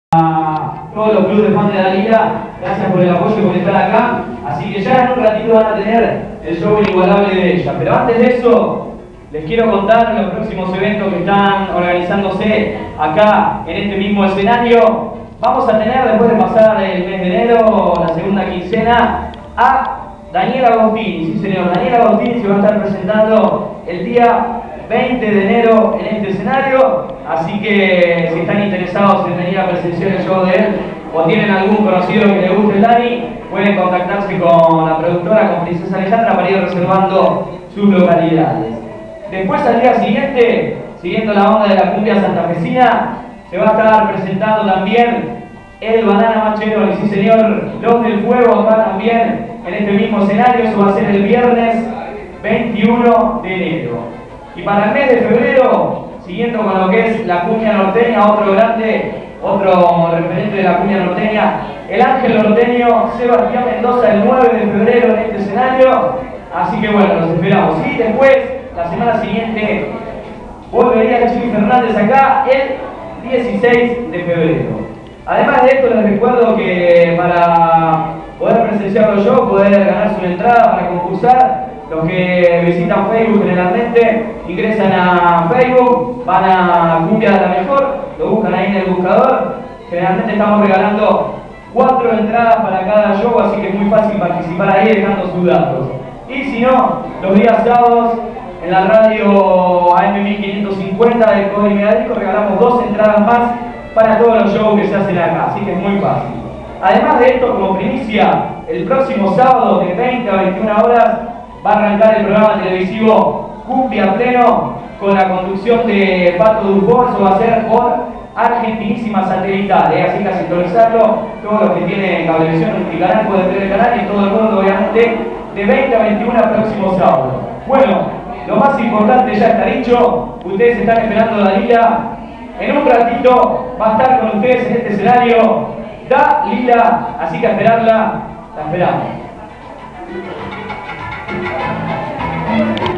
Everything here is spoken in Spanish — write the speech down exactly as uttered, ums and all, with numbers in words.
a todos los clubes de fans de Dalila, gracias por el apoyo y por estar acá. Así que ya en un ratito van a tener el show inigualable de ella. Pero antes de eso, les quiero contar los próximos eventos que están organizándose acá en este mismo escenario. Vamos a tener, después de pasar el mes de enero, la segunda quincena, a Daniela Agostini. Sí señor, Daniela Agostini se va a estar presentando el día veinte de enero en este escenario, así que si están interesados en venir a presenciar el show de él o tienen algún conocido que le guste el Dani, pueden contactarse con la productora, con Princesa Alejandra, para ir reservando sus localidades. Después, al día siguiente, siguiendo la onda de la cumbia santafesina, se va a estar presentando también el Banana Machero, y sí señor, Los del Fuego acá también en este mismo escenario. Eso va a ser el viernes veintiuno de enero. Y para el mes de febrero, siguiendo con lo que es la cumbia norteña, otro grande, otro referente de la cumbia norteña, el Ángel Norteño, Sebastián Mendoza, el nueve de febrero en este escenario. Así que bueno, los esperamos. Y después, la semana siguiente, volvería el Chili Fernández acá el dieciséis de febrero. Además de esto, les recuerdo que para poder presenciarlo yo, poder ganarse una entrada para concursar, los que visitan Facebook generalmente ingresan a Facebook, van a Cumbia de la Mejor, lo buscan ahí en el buscador. Generalmente estamos regalando cuatro entradas para cada show, así que es muy fácil participar ahí dejando sus datos. Y si no, los días sábados en la radio A M mil quinientos cincuenta de Código Mediadisco regalamos dos entradas más para todos los shows que se hacen acá, así que es muy fácil. Además de esto, como primicia, el próximo sábado de veinte a veintiuna horas va a arrancar el programa televisivo Cumbia Pleno con la conducción de Pato Dupont. Eso va a ser por Argentinísima Satelital, ¿eh? Así que a sintonizarlo, todos los que tienen Cablevisión Multicanal pueden ver el canal, y todo el mundo obviamente de veinte a veintiuna próximo sábado. Bueno, lo más importante ya está dicho, ustedes están esperando a Dalila. En un ratito va a estar con ustedes en este escenario Dalila, así que a esperarla, la esperamos.